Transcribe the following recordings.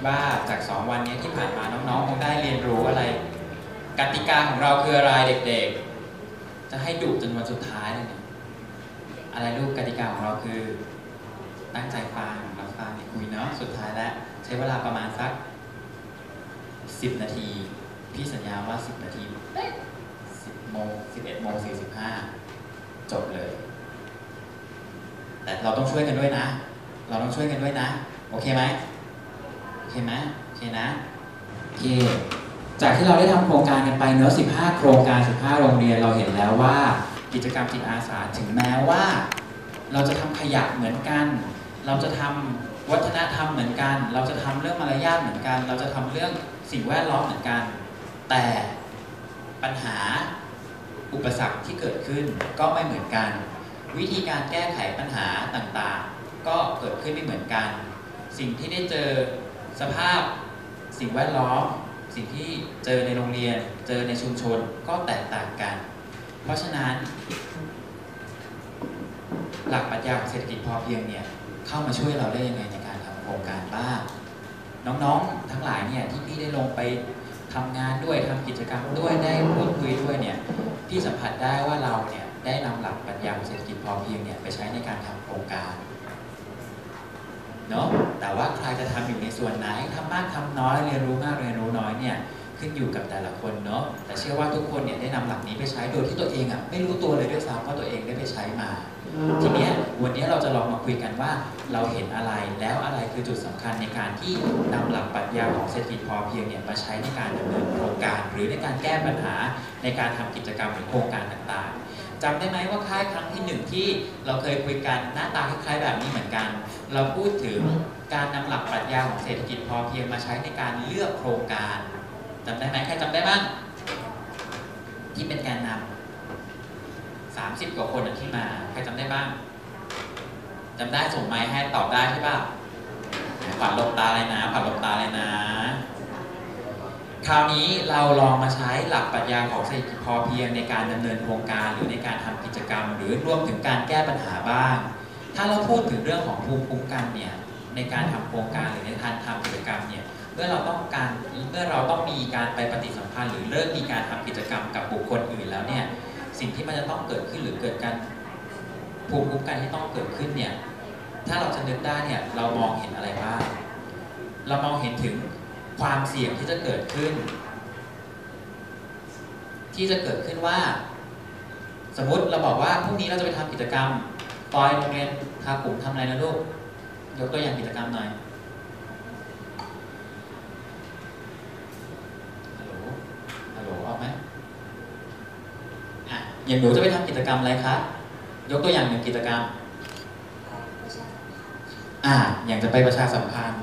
ว่าจาก2 วันนี้ที่ผ่านมาน้องๆคงได้เรียนรู้อะไรกติกาของเราคืออะไรเด็กๆจะให้ดุจนวันสุดท้ายเลยเนี่ยอะไรลูกกติกาของเราคือตั้งใจฟังรับฟังคุยเนาะสุดท้ายแล้วใช้เวลาประมาณสัก10 นาทีพี่สัญญาว่า10 นาที10 โมง 11 โมง 45จบเลยแต่เราต้องช่วยกันด้วยนะเราต้องช่วยกันด้วยนะโอเคไหมโอเคไหมโอเคนะโอเคจากที่เราได้ทำโครงการกันไปเนอะ15 โครงการ15 โรงเรียนเราเห็นแล้วว่ากิจกรรมจิตอาสาถึงแม้ว่าเราจะทำขยะเหมือนกันเราจะทำวัฒนธรรมเหมือนกันเราจะทำเรื่องมารยาทเหมือนกันเราจะทำเรื่องสิ่งแวดล้อมเหมือนกันแต่ปัญหาอุปสรรคที่เกิดขึ้นก็ไม่เหมือนกันวิธีการแก้ไขปัญหาต่างๆก็เกิดขึ้นไม่เหมือนกันสิ่งที่ได้เจอสภาพสิ่งแวดล้อมสิ่งที่เจอในโรงเรียนเจอในชุมชนก็แตกต่างกันเพราะฉะนั้นหลักปรัชญาของเศรษฐกิจพอเพียงเนี่ยเข้ามาช่วยเราได้ยังไงในการทำโครงการบ้างน้องๆทั้งหลายเนี่ยที่พี่ได้ลงไปทำงานด้วยทำกิจกรรมด้วยได้พูดคุยด้วยเนี่ยพี่สัมผัสได้ว่าเราเนี่ยได้นำหลักปรัชญาของเศรษฐกิจพอเพียงเนี่ยไปใช้ในการทำโครงการเนาะแต่ว่าใครจะทำอยู่ในส่วนไหนทำมากทำน้อยเรียนรู้มากเรียนรู้น้อยเนี่ยขึ้นอยู่กับแต่ละคนเนาะแต่เชื่อว่าทุกคนเนี่ยได้นำหลักนี้ไปใช้โดยที่ตัวเองอ่ะไม่รู้ตัวเลยด้วยซ้ำว่าตัวเองได้ไปใช้มาทีนี้วันนี้เราจะลองมาคุยกันว่าเราเห็นอะไรแล้วอะไรคือจุดสำคัญในการที่นำหลักปรัชญาของเศรษฐกิจพอเพียงเนี่ยมาใช้ในการดำเนินโครงการหรือในการแก้ปัญหาในการทำกิจกรรมหรือโครงการต่างๆจำได้ไหมว่าค่ายครั้งที่1ที่เราเคยคุยกันหน้าตาคล้ายๆแบบนี้เหมือนกันเราพูดถึงการนำหลักปรัชญาของเศรษฐกิจพอเพียงมาใช้ในการเลือกโครงการจำได้ไหมใครจำได้บ้างที่เป็นแกนนำ30 กว่าคนที่มาใครจำได้บ้างจำได้ส่งไมค์ให้ตอบได้ใช่ป่ะผ่านลบตาเลยนะผ่านลบตาเลยนะคราวนี้เราลองมาใช้หลักปรัชญาของเศรษฐกิจพอเพียงในการดำเนินโครงการหรือในการทำกิจกรรมหรือรวมถึงการแก้ปัญหาบ้างถ้าเราพูดถึงเรื่องของภูมิคุ้มกันเนี่ยในการทำโครงการหรือในการทำกิจกรรมเนี่ยเมื่อเราต้องมีการไปปฏิสัมพันธ์หรือเริ่มมีการทำกิจกรรมกับบุคคลอื่นแล้วเนี่ยสิ่งที่มันจะต้องเกิดขึ้นหรือเกิดการภูมิคุ้มกันที่ต้องเกิดขึ้นเนี่ยถ้าเราจะนึกได้เนี่ยเรามองเห็นอะไรบ้างเรามองเห็นถึงความเสี่ยงที่จะเกิดขึ้นว่าสมมติเราบอกว่าพรุ่งนี้เราจะไปทำกิจกรรมปอยโรงเรียนพากลุ่มทำอะไรนะลูกยกตัวอย่างกิจกรรมหน่อยฮัลโหลออกไหมอย่างหนูจะไปทำกิจกรรมอะไรคะยกตัวอย่างหนึ่งกิจกรรมอย่างจะไปประชาสัมพันธ์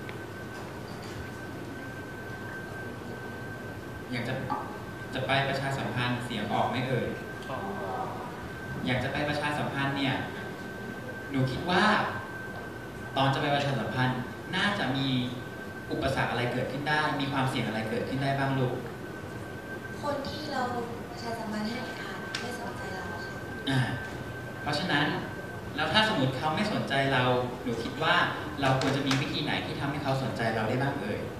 อยากจะไปประชาสัมพันธ์เสียงออกไม่เอ่ยอยากจะไปประชาสัมพันธ์เนี่ยหนูคิดว่าตอนจะไปประชาสัมพันธ์น่าจะมีอุปสรรคอะไรเกิดขึ้นได้มีความเสี่ยงอะไรเกิดขึ้นได้บ้างลูกคนที่เราประชาสัมพันธ์ให้ไม่สนใจเราค่ะเพราะฉะนั้นแล้วถ้าสมมติเขาไม่สนใจเราหนูคิดว่าเราควรจะมีวิธีไหนที่ทำให้เขาสนใจเราได้บ้างเอ่ย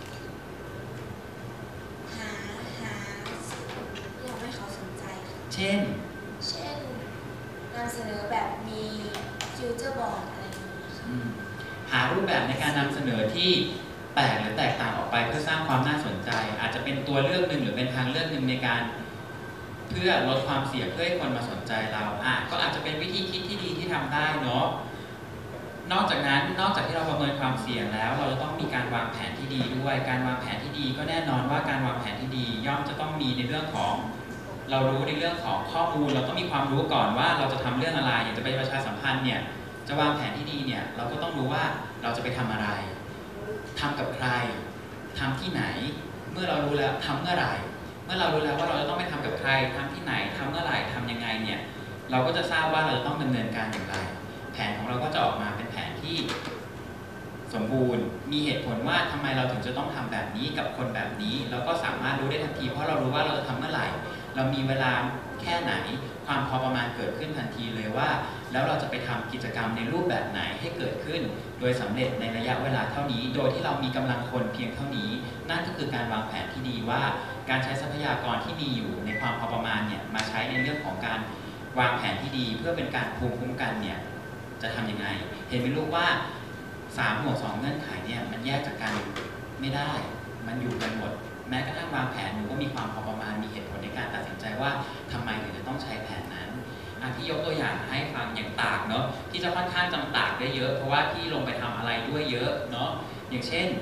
อยากให้เขาสนใจเช่นนำเสนอแบบมีฟิวเจอร์บอร์ดอะไรอย่างนี้ค่ะหารูปแบบในการนำเสนอที่แปลกหรือแตกต่างออกไปเพื่อสร้างความน่าสนใจอาจจะเป็นตัวเลือกหนึ่งหรือเป็นทางเลือกหนึ่งในการเพื่อลดความเสี่ยงเพื่อให้คนมาสนใจเราก็อาจจะเป็นวิธีคิดที่ดีที่ทำได้เนาะนอกจากที่เราประเมินความเสี่ยงแล้วเราจะต้องมีการวางแผนที่ดีด้วยการวางแผนที่ดีก็แน่นอนว่าการวางแผนที่ดีย่อมจะต้องมีในเรื่องของเรารู้ในเรื่องของข้อมูลเราต้องมีความรู้ก่อนว่าเราจะทำเรื่องอะไรอยากจะไปประชาสัมพันธ์เนี่ยจะวางแผนที่ดีเนี่ยเราก็ต้องรู้ว่าเราจะไปทำอะไรทำกับใครทำที่ไหนเมื่อเรารู้แล้วทำเมื่อไหร่เมื่อเรารู้แล้วว่าเราจะต้องไปทำกับใครทำที่ไหนทำเมื่อไหร่ทำยังไงเนี่ยเราก็จะทราบว่าเราจะต้องดำเนินการอย่างไรแผนของเราก็จะออกมาเป็นแผนที่สมบูรณ์มีเหตุผลว่าทำไมเราถึงจะต้องทำแบบนี้กับคนแบบนี้เราก็สามารถรู้ได้ทันทีเพราะเรารู้ว่าเราจะทำเมื่อไหร่เรามีเวลาแค่ไหนความพอประมาณเกิดขึ้นทันทีเลยว่าแล้วเราจะไปทำกิจกรรมในรูปแบบไหนให้เกิดขึ้นโดยสำเร็จในระยะเวลาเท่านี้โดยที่เรามีกำลังคนเพียงเท่านี้นั่นก็คือการวางแผนที่ดีว่าการใช้ทรัพยากรที่มีอยู่ในความพอประมาณเนี่ยมาใช้ในเรื่องของการวางแผนที่ดีเพื่อเป็นการภูมิคุ้มกันเนี่ยจะทำยังไงเห็นไหมลูกว่า3 บวก 2เงื่อนไขเนี่ยมันแยกจากกันไม่ได้มันอยู่กันหมดแม้กระทั่งวางแผนหนูก็มีความพอประมาณมีเหตุผลในการตัดสินใจว่าทำไมถึงจะต้องใช้แผนนั้นพี่ยกตัวอย่างให้ฟังอย่างตากเนาะที่จะค่อนข้างจำตากได้เยอะเพราะว่าพี่ลงไปทำอะไรด้วยเยอะเนาะอย่างเช่น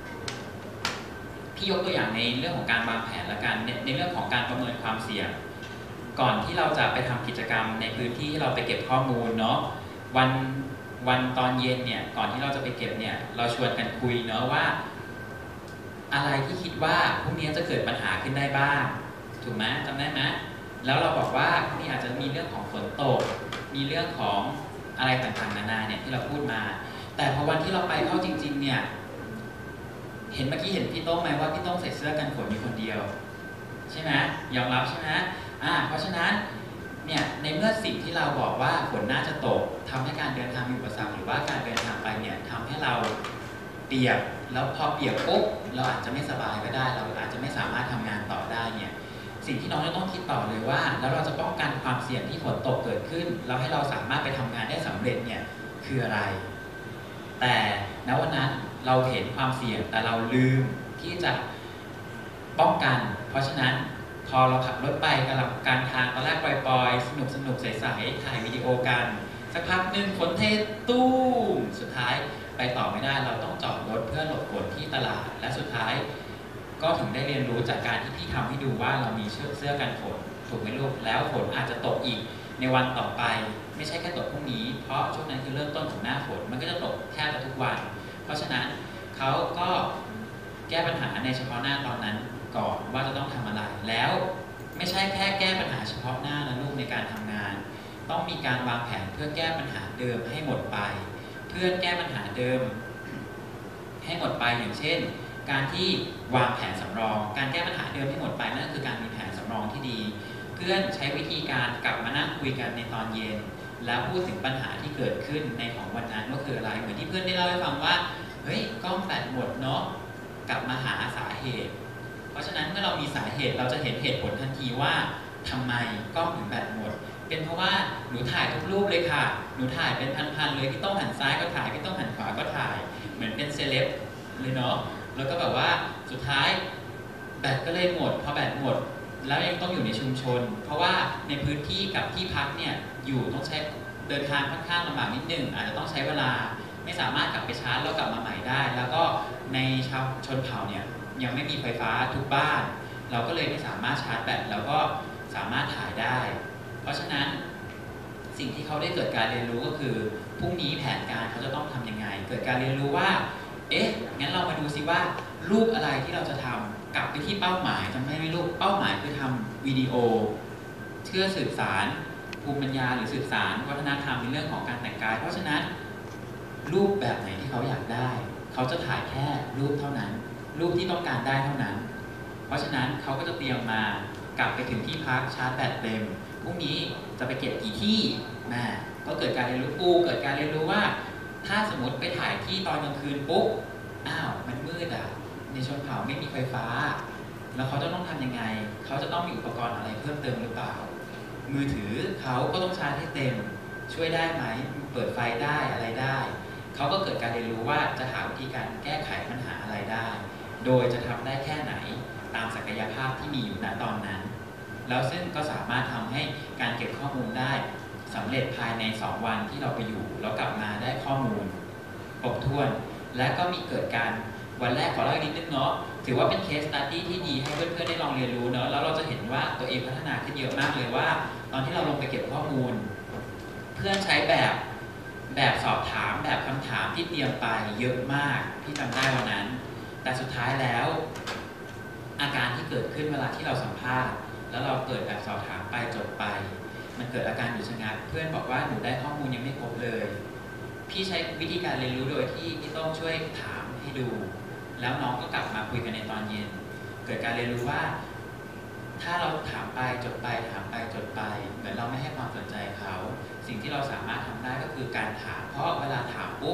พี่ยกตัวอย่างในเรื่องของการวางแผนละกันในเรื่องของการประเมินความเสี่ยงก่อนที่เราจะไปทำกิจกรรมในพื้นที่ที่เราไปเก็บข้อมูลเนาะวันตอนเย็นเนี่ยก่อนที่เราจะไปเก็บเนี่ยเราชวนกันคุยเนาะว่าอะไรที่คิดว่าพรุ่งนี้จะเกิดปัญหาขึ้นได้บ้างถูกไหมจำได้ไหมแล้วเราบอกว่าพรุ่งนี้อาจจะมีเรื่องของฝนตกมีเรื่องของอะไรต่างๆนานาเนี่ยที่เราพูดมาแต่พอวันที่เราไปเข้าจริงๆเนี่ยเห็นเมื่อกี้เห็นพี่โต้งไหมว่าพี่โต้งใส่เสื้อกันฝนอยู่คนเดียวใช่ไหมยอมรับใช่ไหมเพราะฉะนั้นเนี่ยในเมื่อสิ่งที่เราบอกว่าฝนน่าจะตกทำให้การเดินทางมีอุปสรรคหรือว่าการเดินทางไปเนี่ยทำให้เราเปียกแล้วพอเปียกปุ๊บเราอาจจะไม่สบายก็ได้เราอาจจะไม่สามารถทำงานต่อได้เนี่ยสิ่งที่น้องจะต้องคิดต่อเลยว่าแล้วเราจะป้องกันความเสี่ยงที่ฝนตกเกิดขึ้นแล้วให้เราสามารถไปทำงานได้สำเร็จเนี่ยคืออะไรแต่ณวันนั้นเราเห็นความเสี่ยงแต่เราลืมที่จะป้องกันเพราะฉะนั้นพอเราขับรถไปกำลังการทางตอนแรกปล่อยๆสนุกใสๆถ่ายวิดีโอกันสักพักหนึ่งฝนเทตู้มสุดท้ายไปต่อไม่ได้เราต้องจอดรถเพื่อหลบฝนที่ตลาดและสุดท้ายก็ถึงได้เรียนรู้จากการที่พี่ทำให้ดูว่าเรามีเสื้อกันฝนถูกไหมลูกแล้วฝนอาจจะตกอีกในวันต่อไปไม่ใช่แค่ตกพรุ่งนี้เพราะช่วงนั้นคือเริ่มต้นของหน้าฝนมันก็จะตกแทบจะทุกวันเพราะฉะนั้นเขาก็แก้ปัญหาในเฉพาะหน้าตอนนั้นก่อนว่าจะต้องทำอะไรแล้วไม่ใช่แค่แก้ปัญหาเฉพาะหน้านะลูกในการทำงานต้องมีการวางแผนเพื่อแก้ปัญหาเดิมให้หมดไปเพื่อแก้ปัญหาเดิมให้หมดไปอย่างเช่นการที่วางแผนสำรองการแก้ปัญหาเดิมให้หมดไปนั่นคือการมีแผนสำรองที่ดีเพื่อนใช้วิธีการกลับมานั่งคุยกันในตอนเย็นแล้วพูดถึงปัญหาที่เกิดขึ้นในของวันนั้นว่าคืออะไรเหมือนที่เพื่อนได้เล่าให้ฟังว่าเฮ้ยกล้องแบตหมดเนาะกลับมาหาสาเหตุเพราะฉะนั้นเมื่อเรามีสาเหตุเราจะเห็นเหตุผลทันทีว่าทำไมกล้องถึงแบตหมดเป็นเพราะว่าหนูถ่ายทุกรูปเลยค่ะหนูถ่ายเป็นพันๆเลยพี่ต้องหันซ้ายก็ถ่ายพี่ต้องหันขวาก็ถ่ายเหมือนเป็นเซเลบเลยเนาะแล้วก็แบบว่าสุดท้ายแบตก็เลยหมดพอแบตหมดแล้วยังต้องอยู่ในชุมชนเพราะว่าในพื้นที่กับที่พักเนี่ยอยู่ต้องใช้เดินทางค่อนข้างลำบากนิดนึงอาจจะต้องใช้เวลาไม่สามารถกลับไปชาร์จแล้วกลับมาใหม่ได้แล้วก็ในชาวชนเผ่าเนี่ยยังไม่มีไฟฟ้าทุกบ้านเราก็เลยไม่สามารถชาร์จแบตแล้วก็สามารถถ่ายได้เพราะฉะนั้นสิ่งที่เขาได้เกิดการเรียนรู้ก็คือพรุ่งนี้แผนการเขาจะต้องทำยังไงเกิดการเรียนรู้ว่างั้นเรามาดูซิว่ารูปอะไรที่เราจะทำกลับไปที่เป้าหมายจำได้ไหมลูกเป้าหมายคือทำวิดีโอเพื่อสื่อสารภูมิปัญญาหรือสื่อสารวัฒนธรรมในเรื่องของการแต่งกายเพราะฉะนั้นรูปแบบไหนที่เขาอยากได้เขาจะถ่ายแค่รูปเท่านั้นรูปที่ต้องการได้เท่านั้นเพราะฉะนั้นเขาก็จะเตรียมมากลับไปถึงที่พักชาร์จแบตเต็มพรุ่งนี้จะไปเก็บกี่ที่ก็เกิดการเรียนรู้เกิดการเรียนรู้ว่าถ้าสมมติไปถ่ายที่ตอนกลางคืนปุ๊บมันมืดในชนเผ่าไม่มีไฟฟ้าแล้วเขาจะต้องทำยังไงเขาจะต้องมีอุปกรณ์อะไรเพิ่มเติมหรือเปล่ามือถือเขาก็ต้องชาร์จให้เต็มช่วยได้ไหมเปิดไฟได้อะไรได้เขาก็เกิดการเรียนรู้ว่าจะหาวิธีการแก้ไขปัญหาอะไรได้โดยจะทำได้แค่ไหนตามศักยภาพที่มีอยู่ณตอนนั้นแล้วซึ่งก็สามารถทำให้การเก็บข้อมูลได้สำเร็จภายใน2 วันที่เราไปอยู่แล้วกลับมาได้ข้อมูลครบถ้วนและก็มีเกิดการวันแรกขอเล่าอีกนิดนึงเนาะถือว่าเป็นเคสสตั๊ดดี้ที่ดีให้เพื่อนๆได้ลองเรียนรู้เนาะแล้วเราจะเห็นว่าตัวเองพัฒนาขึ้นเยอะมากเลยว่าตอนที่เราลงไปเก็บข้อมูลเพื่อนใช้แบบสอบถามแบบคำถามที่เตรียมไปเยอะมากที่จำได้วันนั้นแต่สุดท้ายแล้วอาการที่เกิดขึ้นเวลาที่เราสัมภาษณ์แล้วเราเปิดแบบสอบถามไปจดไปมันเกิดอาการหยุดชะงักเพื่อนบอกว่าหนูได้ข้อมูลยังไม่ครบเลยพี่ใช้วิธีการเรียนรู้โดยที่พี่ต้องช่วยถามให้ดูแล้วน้องก็กลับมาคุยกันในตอนเย็นเกิดการเรียนรู้ว่าถ้าเราถามไปจดไปถามไปจดไปเหมือนเราไม่ให้ความสนใจเขาสิ่งที่เราสามารถทำได้ก็คือการถามเพราะเวลาถามปุ๊บ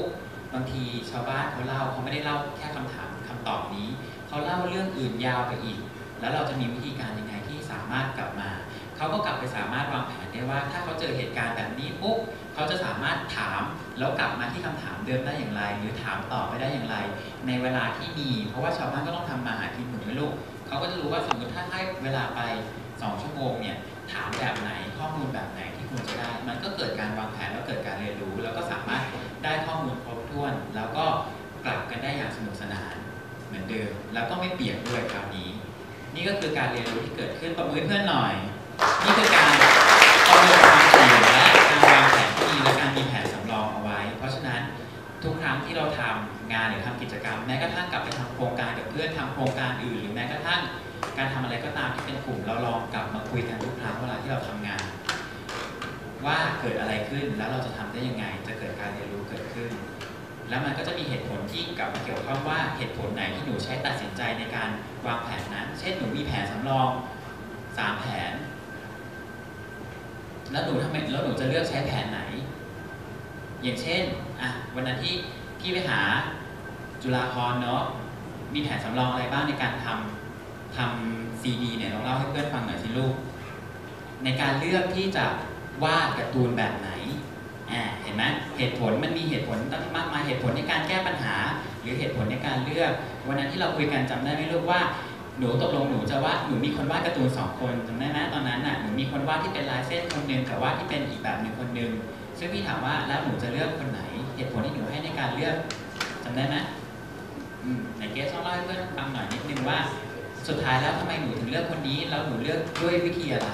บางทีชาวบ้านเขาเล่าเขาไม่ได้เล่าแค่คำถามคำตอบนี้เขาเล่าเรื่องอื่นยาวไปอีกแล้วเราจะมีวิธีการยังไงที่สามารถกลับมาเขาก็กลับไปสามารถวางแผนได้ว่าถ้าเขาเจอเหตุการณ์แบบนี้ปุ๊บเขาจะสามารถถามแล้วกลับมาที่คำถามเดิมได้อย่างไรหรือถามตอบไปได้อย่างไรในเวลาที่มีเพราะว่าชาวบ้านก็ต้องทำมาหากินเหมือนลูกเขาก็จะรู้ว่าสมมติถ้าให้เวลาไป2 ชั่วโมงเนี่ยถามแบบไหนข้อมูลแบบไหนที่ควรจะได้มันก็เกิดการวางแผนแล้วเกิดการเรียนรู้แล้วก็สามารถได้ข้อมูลครบถ้วนแล้วก็กลับกันได้อย่างสนุกสนานเหมือนเดิมแล้วก็ไม่เปียกด้วยคราวนี้นี่ก็คือการเรียนรู้ที่เกิดขึ้นประมือเพื่อนหน่อยนี่คือการประเมินความเสี่ยงและการวางแผนที่ดีและการมีแผนสำรองเอาไว้เพราะฉะนั้นทุกครั้งที่เราทำงานหรือทำกิจกรรมแม้กระทั่งกลับไปทำโครงการกับเพื่อนทำโครงการอื่นหรือแม้กระทั่งการทำอะไรก็ตามที่เป็นกลุ่มเราลองกลับมาคุยกันทุกครั้งเวลาที่เราทำงานว่าเกิดอะไรขึ้นแล้วเราจะทำได้ยังไงจะเกิดการเรียนรู้เกิดขึ้นแล้วมันก็จะมีเหตุผลที่กลับมาเกี่ยวข้องว่าเหตุผลไหนที่หนูใช้ตัดสินใจในการวางแผนนั้นเช่นหนูมีแผนสำรอง3 แผนแล้วหนูจะเลือกใช้แผนไหนอย่างเช่นวันนั้นที่พี่ไปหาจุฬาภรณ์เนาะมีแผนสำรองอะไรบ้างในการทำซีดีเนี่ยลองเล่าให้เพื่อนฟังหน่อยสิลูกในการเลือกที่จะวาดการ์ตูนแบบไหนเห็นไหมเหตุผลมันมีเหตุผลตั้งมากมายเหตุผลในการแก้ปัญหาหรือเหตุผลในการเลือกวันนั้นที่เราคุยกันจำได้ไหมลูกว่าหนูตกลงหนูจะวาดหนูมีคนวาดการ์ตูน2 คนจำได้ไหมตอนนั้นหนูมีคนวาดที่เป็นลายเส้นคนหนึ่งกับวาดที่เป็นอีกแบบหนึ่งคนหนึ่งซึ่งพี่ถามว่าแล้วหนูจะเลือกคนไหนเหตุผลที่หนูให้ในการเลือกจำได้ไหมไหนเกสลองเล่าให้เพื่อนฟังหน่อยนิดนึงว่าสุดท้ายแล้วทำไมหนูถึงเลือกคนนี้แล้วหนูเลือกด้วยวิธีอะไร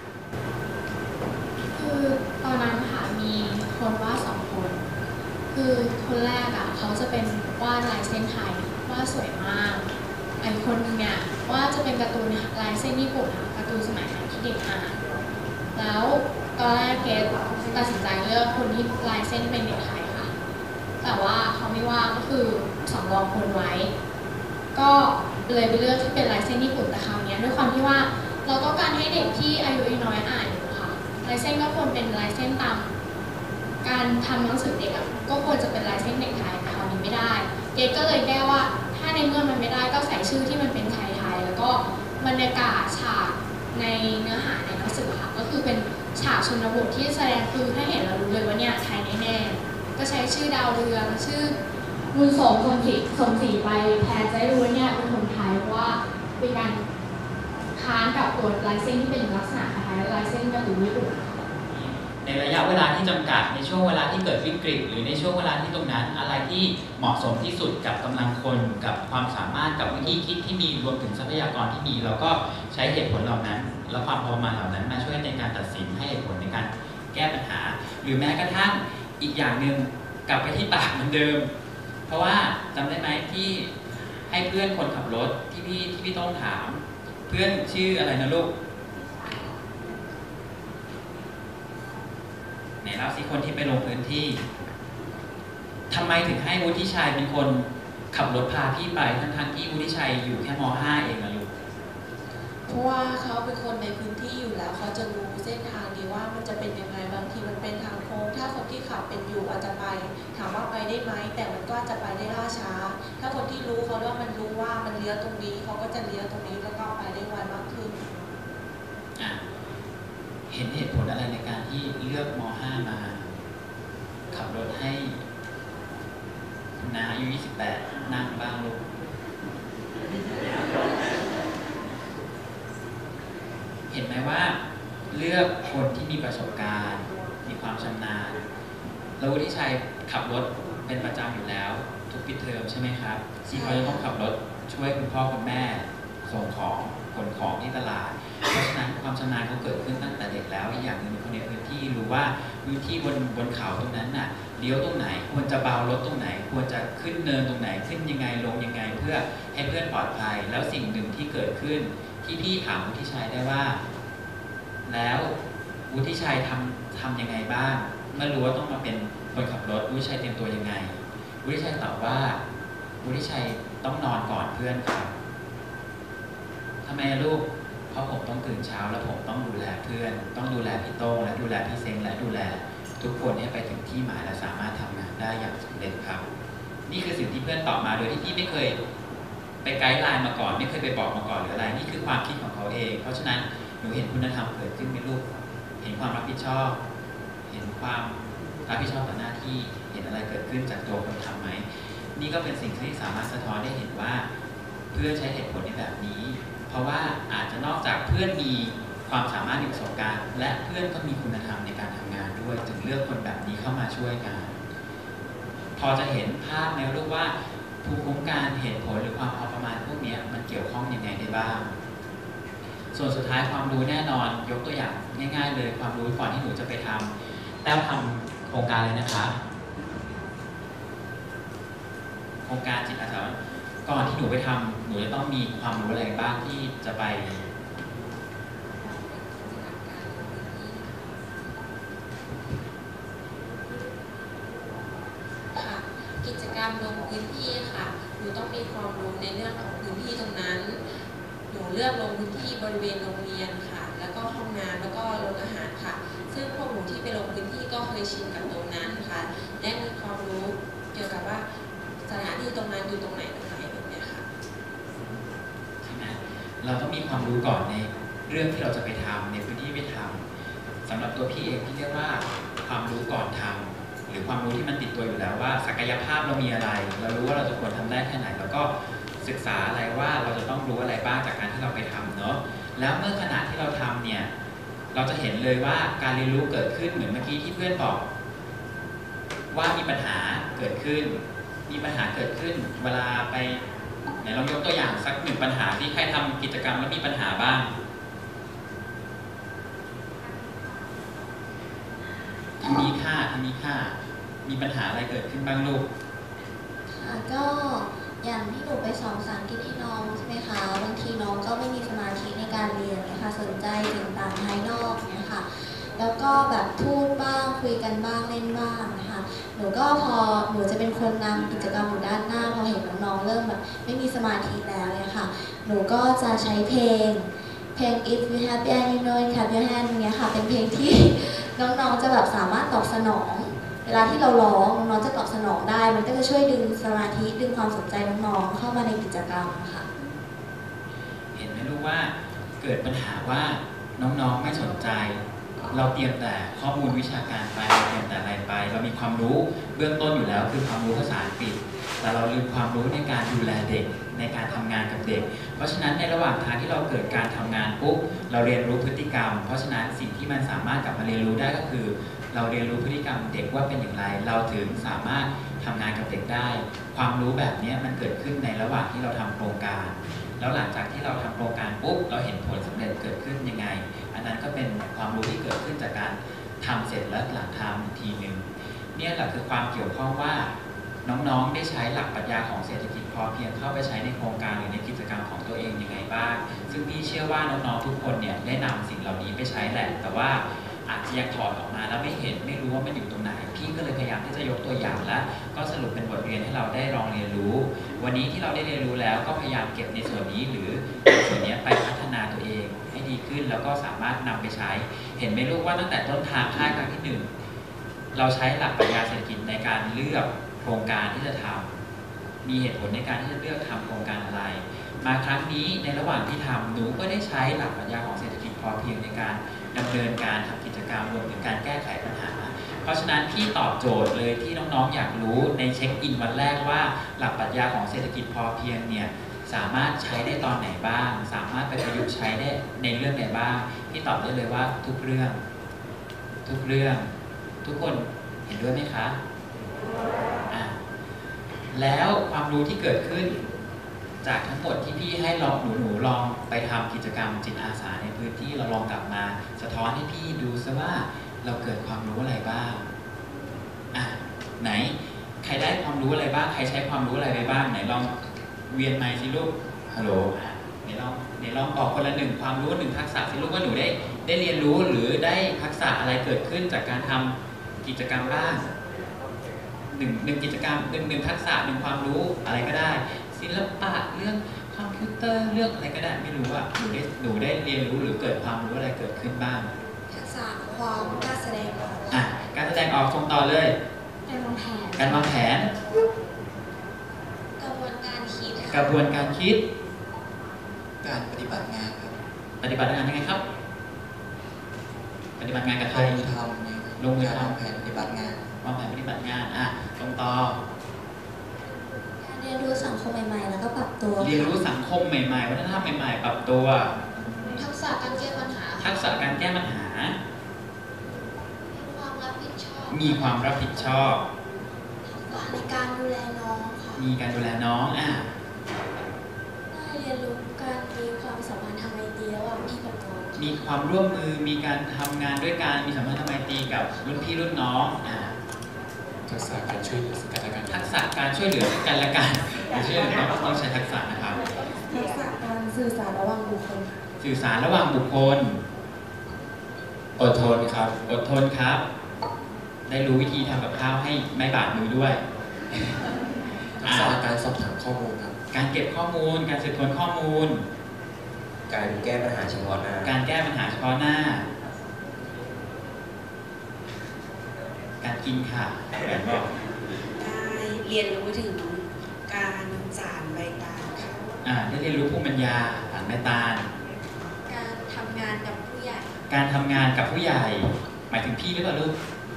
คือตอนนั้นค่ะมีคนวาด2 คนคือคนแรกเขาจะเป็นวาดลายเส้นไทยวาดสวยมากอีกคนนึงเนี่ยว่าจะเป็นการ์ตูนลายเส้นญี่ปุ่นการ์ตูนสมัยนั้นที่เด็กอ่านแล้วตอนแรกเกดตัดสินใจเลือกคนที่ลายเส้นเป็นเด็กไทยค่ะแต่ว่าเขาไม่ว่างก็คือสำรองคนไว้ก็เลยไปเลือกที่เป็นลายเส้นญี่ปุ่นแต่คราวนี้ด้วยความที่ว่าเราต้องการให้เด็กที่อายุน้อยอ่านอยู่ค่ะลายเส้นก็ควรเป็นลายเส้นตามการทำหนังสือเด็กก็ควรจะเป็นลายเส้นเด็กไทยแต่คราวนี้ไม่ได้เกดก็เลยแก้ว่าถ้าในเมื่อมันไม่ได้ก็ใส่ชื่อที่มันเป็นไทยๆแล้วก็บรรยากาศฉากในเนื้อหาในหนังสือค่ะก็คือเป็นฉากชนบทที่แสดงคือถ้าเห็นเรารู้เลยว่าเนี่ยไทยแน่ๆก็ใช้ชื่อดาวเรืองชื่อบุญสมสมศรีไปแทนจะได้รู้ว่าเนี่ยเป็นคนไทยเพราะว่าเป็นการค้านกับตัวลายเส้นที่เป็นลักษณะคล้ายลายเส้นการ์ตูนญี่ปุ่นในระยะเวลาที่จำกัดในช่วงเวลาที่เกิดวิกฤตหรือในช่วงเวลาที่ตรงนั้นอะไรที่เหมาะสมที่สุดกับกำลังคนกับความสามารถกับวิธีคิดที่มีรวมถึงทรัพยากรที่มีเราก็ใช้เหตุผลเหล่านั้นและความพอประมาณเหล่านั้นมาช่วยในการตัดสินให้เหตุผลในการแก้ปัญหาหรือแม้กระทั่งอีกอย่างหนึ่งกลับไปที่ปากเหมือนเดิมเพราะว่าจำได้ไหมที่ให้เพื่อนคนขับรถที่พี่ต้องถามเพื่อนชื่ออะไรนะลูกไหนเล่าสิคนที่ไปลงพื้นที่ทำไมถึงให้วุฒิชัยเป็นคนขับรถพาพี่ไปทั้งที่วุฒิชัยอยู่แค่ม.5 เองนะลูกเพราะว่าเขาเป็นคนในพื้นที่อยู่แล้วเขาจะรู้เส้นทางดีว่ามันจะเป็นยังไงบางทีมันเป็นทางโค้งถ้าคนที่ขับเป็นอยู่อาจจะไปถามว่าไปได้ไหมแต่มันก็จะไปได้ล่าช้าถ้าคนที่รู้เขาว่ามันรู้ว่ามันเลี้ยวตรงนี้เขาก็จะเลี้ยวตรงนี้แล้วก็ไปได้ไวมากขึ้นเห็นเหตุผลอะไรในการที่เลือกม.5 มาขับรถให้คุณน้าอายุ 28 นั่งบ้างลูกเห็นไหมว่าเลือกคนที่มีประสบการณ์มีความชำนาญแล้ววุฒิชัยขับรถเป็นประจำอยู่แล้วทุกปิดเทอมใช่ไหมครับที่เขาจะต้องขับรถช่วยคุณพ่อคุณแม่ส่งของขนของที่ตลาดเพราะฉะนั้นความชำนาญเขาเกิดขึ้นตั้งแต่เด็กแล้วอีกอย่างหนึ่งคนในพื้นที่รู้ว่าพื้นที่บนเขาตรงนั้นน่ะเลี้ยวตรงไหนควรจะเบารถตรงไหนควรจะขึ้นเนินตรงไหนขึ้นยังไงลงยังไงเพื่อให้เพื่อนปลอดภัยแล้วสิ่งหนึ่งที่เกิดขึ้นที่พี่ถามวุฒิชัยได้ว่าแล้ววุฒิชัยทำยังไงบ้างเมื่อรู้ว่าต้องมาเป็นคนขับรถวุฒิชัยเตรียมตัวยังไงวุฒิชัยตอบว่าวุฒิชัยต้องนอนก่อนเพื่อนครับทำไมลูกเพราะผมต้องตื่นเช้าแล้วผมต้องดูแลเพื่อนต้องดูแลพี่โต้งและดูแลพี่เซ้งและดูแลทุกคนให้ไปถึงที่หมายและสามารถทำงานได้อย่างสำเร็จครับนี่คือสิ่งที่เพื่อนตอบมาโดยที่พี่ไม่เคยไปไกด์ไลน์มาก่อนไม่เคยไปบอกมาก่อนหรืออะไรนี่คือความคิดของเขาเองเพราะฉะนั้นหนูเห็นคุณธรรมเกิดขึ้นในลูกเห็นความรับผิดชอบเห็นความรับผิดชอบต่อหน้าที่เห็นอะไรเกิดขึ้นจากตัวคนทำไหมนี่ก็เป็นสิ่งที่สามารถสะท้อนได้เห็นว่าเพื่อนใช้เหตุผลในแบบนี้เพราะว่าอาจจะนอกจากเพื่อนมีความสามารถมีประสบการณ์และเพื่อนก็มีคุณธรรมในการทำงานด้วยถึงเลือกคนแบบนี้เข้ามาช่วยงานพอจะเห็นภาพในรูปว่าภูมิคุ้มกันเหตุผลหรือความพอประมาณพวกนี้มันเกี่ยวข้องยังไงได้บ้างส่วนสุดท้ายความรู้แน่นอนยกตัวอย่างง่ายๆเลยความรู้ก่อนที่หนูจะไปทำแต้วทำโครงการเลยนะคะโครงการจิตอาสาก่อนที่หนูไปทำหนูจะต้องมีความรู้อะไรบ้างที่จะไปกิจกรรมลงพื้นที่ค่ะหนูต้องมีความรู้ในเรื่องของพื้นที่ตรงนั้นหนูเลือกลงพื้นที่บริเวณโรงเรียนค่ะแล้วก็ห้องน้ำแล้วก็โรงอาหารค่ะซึ่งพวกหนูที่ไปลงพื้นที่ก็เคยชินกับตรงนั้นค่ะและมีความรู้เกี่ยวกับว่าสถานที่ตรงนั้นอยู่ตรงไหนแบบนี้ค่ะใช่ไหมเราต้องมีความรู้ก่อนในเรื่องที่เราจะไปทำในพื้นที่ไปทำสำหรับตัวพี่เองที่เรียกว่าความรู้ก่อนทำหรือความรู้ที่มันติดตัวอยู่แล้วว่าศักยภาพเรามีอะไรเรารู้ว่าเราจะควรทำได้แค่ไหนแล้วก็ศึกษาอะไรว่าเราจะต้องรู้อะไรบ้างจากการที่เราไปทำเนาะแล้วเมื่อขณะที่เราทำเนี่ยเราจะเห็นเลยว่าการเรียนรู้เกิดขึ้นเหมือนเมื่อกี้ที่เพื่อนบอกว่ามีปัญหาเกิดขึ้นเวลาไปไหนลองยกตัวอย่างสักหนึ่งปัญหาที่ใครทำกิจกรรมแล้วมีปัญหาบ้างที่มีค่ามีปัญหาอะไรเกิดขึ้นบ้างลูกค่ะก็อย่างที่หนูไปสอนภาษาอังกฤษให้น้องใช่ไหมคะบางทีน้องก็ไม่มีสมาธิในการเรียนนะคะสนใจสิ่งต่างภายนอกเนี่ยค่ะแล้วก็แบบพูดบ้างคุยกันบ้างเล่นบ้างนะคะหนูก็พอหนูจะเป็นคนนำกิจกรรมอยู่ด้านหน้าพอเห็นน้องๆเริ่มแบบไม่มีสมาธิแล้วเนี่ยค่ะหนูก็จะใช้เพลง If you happy and you know it clap your hand เนี้ยค่ะเป็นเพลงที่น้องๆจะแบบสามารถตอบสนองเวลาที่เราร้องน้องๆจะตอบสนองได้มันก็จะช่วยดึงสมาธิดึงความสนใจน้องๆเข้ามาในกิจกรรมค่ะเห็นไหมลูกว่าเกิดปัญหาว่าน้องๆไม่สนใจเราเตรียมแต่ข้อมูลวิชาการไปเราเตรียมแต่อะไรไปเรามีความรู้เบื้องต้นอยู่แล้วคือความรู้ภาษาอังกฤษแต่เราลืมความรู้ในการดูแลเด็กในการทำงานกับเด็กเพราะฉะนั้นในระหว่างทางที่เราเกิดการทำงานปุ๊บเราเรียนรู้พฤติกรรมเพราะฉะนั้นสิ่งที่มันสามารถกลับมาเรียนรู้ได้ก็คือเราเรียนรู้พฤติกรรมเด็กว่าเป็นอย่างไรเราถึงสามารถทำงานกับเด็กได้ความรู้แบบนี้มันเกิดขึ้นในระหว่างที่เราทำโครงการแล้วหลังจากที่เราทำโครงการปุ๊บเราเห็นผลสำเร็จเกิดขึ้นยังไงอันนั้นก็เป็นความรู้ที่เกิดขึ้นจากการทำเสร็จแล้วหลังทำอีกทีหนึ่งเนี่ยแหละคือความเกี่ยวข้องว่าน้องๆได้ใช้หลักปรัชญาของเศรษฐกิจพอเพียงเข้าไปใช้ในโครงการหรือในกิจกรรมของตัวเองยังไงบ้างซึ่งพี่เชื่อว่าน้องๆทุกคนเนี่ยได้นำสิ่งเหล่านี้ไปใช้แหละแต่ว่าอาจจะยังถอดออกมาแล้วไม่รู้ว่ามันอยู่ตรงไหนพี่ก็เลยพยายามที่จะยกตัวอย่างและก็สรุปเป็นบทเรียนให้เราได้ลองเรียนรู้วันนี้ที่เราได้เรียนรู้แล้วก็พยายามเก็บในส่วนนี้หรือส่วนนี้ไปพัฒนาตัวเองให้ดีขึ้นแล้วก็สามารถนำไปใช้เห็นไหมลูกว่าตั้งแต่ต้นทางค่ายครั้งที่1เราใช้หลักปรัชญาเศรษฐกิจในการเลือกโครงการที่จะทำมีเหตุผลในการที่จะเลือกทำโครงการอะไรมาครั้งนี้ในระหว่างที่ทำหนูก็ได้ใช้หลักปรัชญาของเศรษฐกิจพอเพียงในการดำเนินการทำกิจกรรมรวมถึงการแก้ไขปัญหาเพราะฉะนั้นพี่ตอบโจทย์เลยที่น้องๆอยากรู้ในเช็คอินวันแรกว่าหลักปรัชญาของเศรษฐกิจพอเพียงเนี่ยสามารถใช้ได้ตอนไหนบ้างสามารถไปประยุกต์ใช้ได้ในเรื่องไหนบ้างพี่ตอบได้เลยว่าทุกเรื่องทุกคนเห็นด้วยไหมคะแล้วความรู้ที่เกิดขึ้นจากทั้งหมดที่พี่ให้ลองหนูลองไปทำกิจกรรมจิตอาสาในพื้นที่เราลองกลับมาสะท้อนให้พี่ดูซะว่าเราเกิดความรู้อะไรบ้างไหนใครได้ความรู้อะไรบ้างใครใช้ความรู้อะไรไปบ้างไหนลองเวียนไมค์สิลูกฮัลโหลไหนลองบอกคนละ1ความรู้1ทักษะสิลูกว่าหนูได้เรียนรู้หรือได้ทักษะอะไรเกิดขึ้นจากการทำกิจกรรมบ้างหนึ่งกิจกรรมหนึ่งทักษะ1ความรู้อะไรก็ได้ศิลปะเรื่องคอมพิวเตอร์เรื่องอะไรก็ได้ไม่รู้ว่าหนูได้เรียนรู้หรือเกิดความรู้อะไรเกิดขึ้นบ้างทักษะความการแสดงออกการแสดงออกส่งต่อเลยการวางแผนกระบวนการคิดการปฏิบัติงานครับปฏิบัติงานยังไงครับ ปฏิบัติงานกับใครลงมือทำเนี่ยลงมือทำการวางแผนปฏิบัติงานวางแผนปฏิบัติงานตรงต่อการเรียนรู้สังคมใหม่ๆ แล้วก็ปรับตัวเรียนรู้สังคมใหม่ๆวัฒนธรรมใหม่ๆ ปรับตัวทักษะการแก้ปัญหาทักษะการแก้ปัญหาความรับผิดชอบมีความรับผิดชอบในการดูแลน้องค่ะมีการดูแลน้องได้เรียนรู้การมีความสัมพันธ์ทางไมตรีระหว่างพี่กับน้องมีความร่วมมือ มีการทำงานด้วยกัน มีสัมพันธไมตรีกับรุ่นพี่รุ่นน้องทักษะการช่วยเหลือกันและกันทักษะการช่วยเหลือกันและกันไม่ใช่ต้องใช้ทักษะนะครับทักษะการสื่อสารระหว่างบุคคลสื่อสารระหว่างบุคคลอดทนครับอดทนครับ ได้รู้วิธีทำกับข้าวให้ไม่บาดมือด้วยทักษะการสอบถามข้อมูลครับการเก็บข้อมูล การสืบค้นข้อมูลการแก้ปัญหาเฉพาะหน้าการแก้ปัญหาเฉพาะหน้า การกินค่ะแบบบอกได้เรียนรู้ถึงการสานใบตาลค่ะได้เรียนรู้ภูมิปัญญาผ่านแม่ตาลการทำงานกับผู้ใหญ่การทำงานกับผู้ใหญ่ หมายถึงพี่หรือเปล่าลูก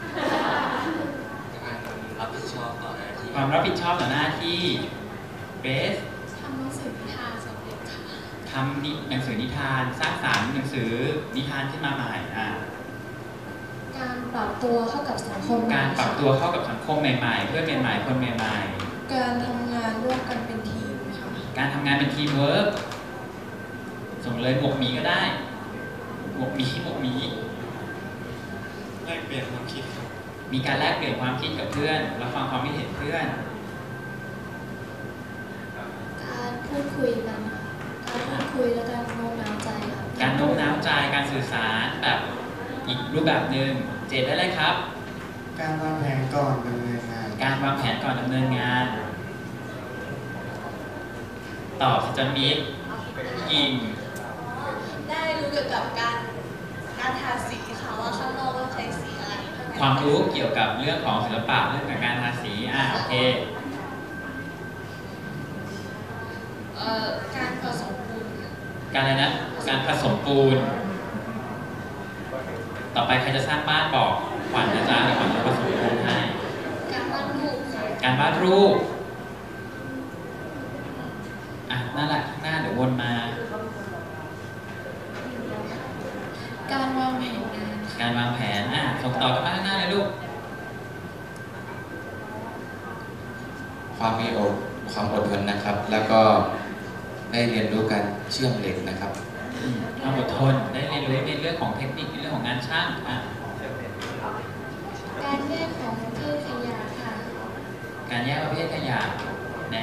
รับผิดชอบต่อหน้าที่ความรับผิดชอบต่อหน้าที่เบสทำหนังสือนิทานสำเร็จค่ะทำหนังสือนิทาน สร้างสรรค์หนังสือนิทานขึ้นมาใหม่การปรับตัวเข้ากับสังคมการปรับตัวเข้ากับสังคมใหม่ๆ เพื่อนใหม่ๆ คนใหม่การทำงานร่วมกันเป็นทีมค่ะๆ การทำงานเป็นทีมเวิร์กส่งเลยหมวกหมีก็ได้ หมวกหมีแลกเปลี่ยนความคิดครับมีการแลกเปลี่ยนความคิดกับเพื่อนรับฟังความคิดเห็นเพื่อนการพูดคุยกันค่ะการพูดคุยและการโน้มน้าวใจค่ะการโน้มน้าวใจ การสื่อสารแบบอีกรูปแบบหนึ่งเจดได้เลยครับการวางแผนก่อนดำเนินงานการวางแผนก่อนดำเนินงาน ตอบสิจามิกยิงได้รู้เกี่ยวกับการทาสีค่ะว่าข้างนอกต้องใช้สีอะไรความรู้เกี่ยวกับเรื่องของศิลปะเรื่องของการทาสีโอเคการผสมปูนการอะไรนะ การผสมปูน ต่อไปใครจะสร้างบ้านบอกขวัญนะจ๊ะเดี๋ยวขวัญจะผสมปูนให้การวาดรูปค่ะการวาดรูปนั่นแหละข้างหน้าเดี๋ยววนมาการวางแผนงานการวางแผนส่งต่อกันมาข้างหน้าเลยลูกความอดทนนะครับ แล้วก็ได้เรียนรู้การเชื่อมเหล็กนะครับความอดทนได้เรียนรู้ในเรื่องของเทคนิคในเรื่องของงานช่างการแยกของประเภทขยะค่ะการแยกประเภทขยะนะ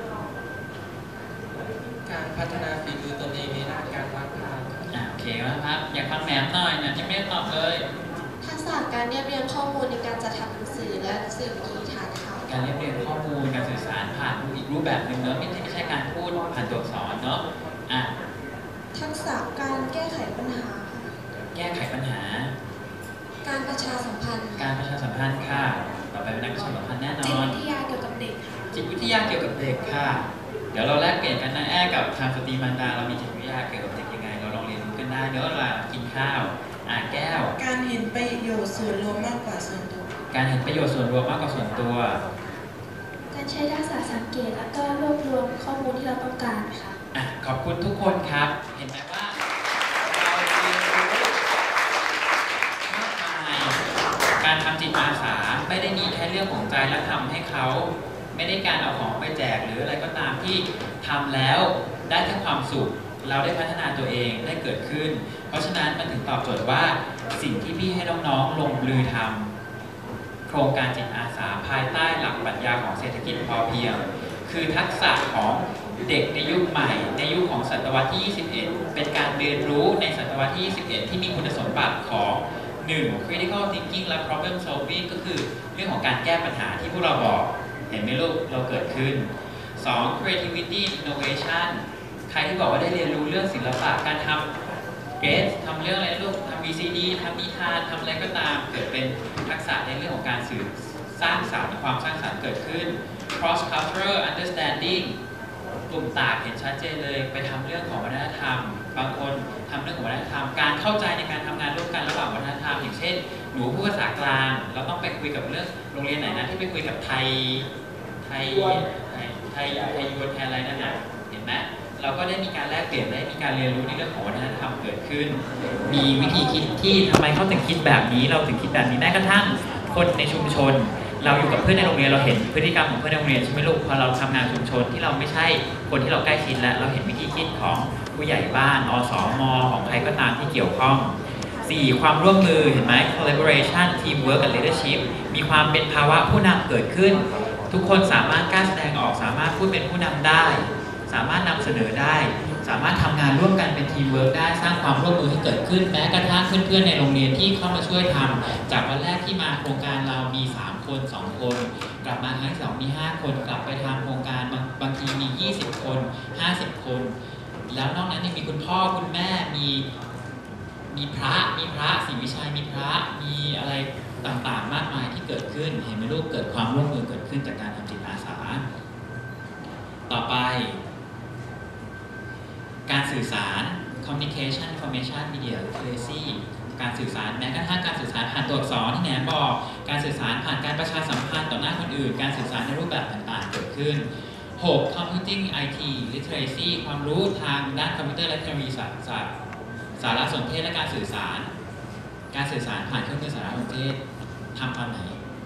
การพัฒนาฝีมือตนเองในด้านการวาดภาพโอเคครับอยากฟังแหนมหน่อยนะยังไม่ได้ตอบเลยทักษะการเรียบเรียงข้อมูลในการจัดทำหนังสือและสื่อวิธีทัศน์ค่ะการเรียบเรียงข้อมูลการสื่อสารผ่านอีกรูปแบบหนึ่งเนอะไม่ใช่การพูดผ่านตัวอักษรเนาะทักษะการแก้ไขปัญหาค่ะแก้ไขปัญหาการประชาสัมพันธ์การประชาสัมพันธ์ค่ะต่อไปเป็นนักประชาสัมพันธ์แน่นจิตอนวิทยาเกี่ยวกับเด็กค่ะจิตวิทยาเกี่ยวกับเด็กค่ะ เดี๋ยวเราแลกเปลี่ยนกันนะกับทางสตรีมันดาเรามีจิตวิทยาเกี่ยวกับเด็กยังไงเราลองเรียนรู้กันได้เนอะเวลากินข้าวแก้วการเห็นประโยชน์ส่วนรวมมากกว่าส่วนตัวการเห็นประโยชน์ส่วนรวมมากกว่าส่วนตัวการใช้ทักษะสังเกตและก็รวบรวมข้อมูลที่เราต้องการค่ะขอบคุณทุกคนครับ เห็นไหมว่าเราเรียนรู้มากมายการทำจิตอาสาไม่ได้มีแค่เรื่องของใจและทำให้เขาไม่ได้การเอาของไปแจกหรืออะไรก็ตามที่ทำแล้วได้แค่ความสุขเราได้พัฒนาตัวเองได้เกิดขึ้น เพราะฉะนั้นมันถึงตอบโจทย์ว่าสิ่งที่พี่ให้น้องๆลงมือทำโครงการจิตอาสาภายใต้หลักปรัชญาของเศรษฐกิจพอเพียงคือทักษะของเด็กในยุคใหม่ในยุคของศตวรรษที่ 21 เป็นการเรียนรู้ในศตวรรษที่ 21 ที่มีคุณสมบัติของ 1. critical thinking และ problem solving ก็คือเรื่องของการแก้ปัญหาที่พวกเราบอกเห็นไหมลูกเราเกิดขึ้น 2. creativity innovation ใครที่บอกว่าได้เรียนรู้เรื่องศิลปะการทำเกสทำเรื่องอะไรลูกทำ VCD ทำนิทานทำอะไรก็ตามเกิดเป็นทักษะในเรื่องของการสื่อสร้างสรรค์ความสร้างสรรค์เกิดขึ้น cross cultural understanding กลุ่มตากเห็นชัดเจนเลยไปทำเรื่องของวัฒนธรรมบางคนทำเรื่องของวัฒนธรรมการเข้าใจในการทำงานร่วมกันระหว่างวัฒนธรรมอย่างเช่นหนูพูดภาษากลางเราต้องไปคุยกับเรื่องโรงเรียนไหนนะที่ไปคุยกับไทยยวนไทยอะไรนั่นน่ะเห็นไหมเราก็ได้มีการแลกเปลี่ยนได้มีการเรียนรู้ในเรื่องของวัฒนธรรมเกิดขึ้นมีวิธีคิดที่ทำไมเขาถึงคิดแบบนี้เราถึงคิดแบบนี้แม้กระทั่งคนในชุมชนเราอยู่กับเพื่อนในโรงเรียนเราเห็นพฤติกรรมของเพื่อนในโรงเรียนใช่ไหมลูกพอเราทำงานชุมชนที่เราไม่ใช่คนที่เราใกล้ชิดแล้วเราเห็นวิธีคิดของผู้ใหญ่บ้านอสม.ของใครก็ตามที่เกี่ยวข้อง 4. ความร่วมมือเห็นไหม collaboration teamwork กับ leadership มีความเป็นภาวะผู้นำเกิดขึ้นทุกคนสามารถกล้าแสดงออกสามารถพูดเป็นผู้นำได้สามารถนำเสนอได้สามารถทำงานร่วมกันเป็นทีมเวิร์กได้สร้างความร่วมมือให้เกิดขึ้นแม้กระทั่งเพื่อนๆในโรงเรียนที่เข้ามาช่วยทำจากวันแรกที่มาโครงการเรามี3คน2คนกลับมาครั้งที่2มี5คนกลับไปทำโครงการบางทีมี20คน50คนแล้วนอกนั้นยังมีคุณพ่อคุณแม่มีพระศรีวิชัยมีพระมีอะไรต่างๆมากมายที่เกิดขึ้นเห็นไหมลูกเกิดความร่วมมือเกิดขึ้นจากการทำจิตอาสาต่อไปการสื่อสาร communication information media literacy การสื่อสารแม้กระทั่งการสื่อสารผ่านตัวอักษรที่แหนบอกการสื่อสารผ่านการประชาสัมพันธ์ต่อหน้าคนอื่นการสื่อสารในรูปแบบต่างๆเกิดขึ้น 6. computing IT literacy ความรู้ทางด้านคอมพิวเตอร์และเทคโนโลยีสารสนเทศและการสื่อสารผ่านเครื่องมือสารสนเทศทำตอนไหน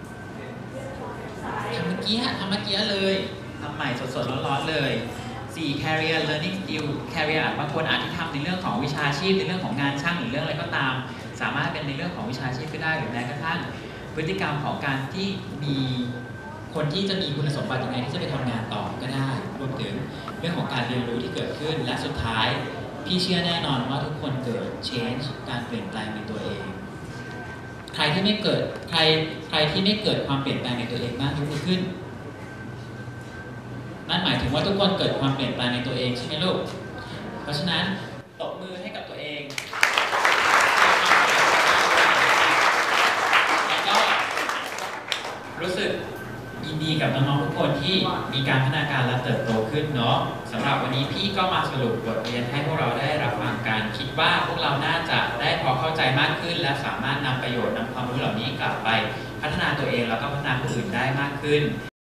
ทำเมื่อกี้เลยทำใหม่สดๆร้อนๆเลย4. career learning skill career บางคนอาจจะทำในเรื่องของวิชาชีพในเรื่องของงานช่างหรือเรื่องอะไรก็ตามสามารถเป็นในเรื่องของวิชาชีพก็ได้หรือแม้กระทั่งพฤติกรรมของการที่มีคนที่จะมีคุณสมบัติยังไงที่จะไปทำงานต่อก็ได้รวมถึงเรื่องของการเรียนรู้ที่เกิดขึ้นและสุดท้ายพี่เชื่อแน่นอนว่าทุกคนเกิด change การเปลี่ยนแปลงในตัวเองใครที่ไม่เกิดความเปลี่ยนแปลงในตัวเองมากยกมือขึ้นนั่นหมายถึงว่าทุกคนเกิดความเปลี่ยนแปลงในตัวเองใช่ไหมลูกเพราะฉะนั้นตบมือให้กับตัวเองแล้วก็รู้สึกยินดีกับน้องๆทุกคนที่มีการพัฒนาการและเติบโตขึ้นเนาะสำหรับวันนี้พี่ก็มาสรุปบทเรียนให้พวกเราได้รับฟังกันคิดว่าพวกเราน่าจะได้พอเข้าใจมากขึ้นและสามารถนำประโยชน์นำความรู้เหล่านี้กลับไปพัฒนาตัวเองแล้วก็พัฒนาผู้อื่นได้มากขึ้น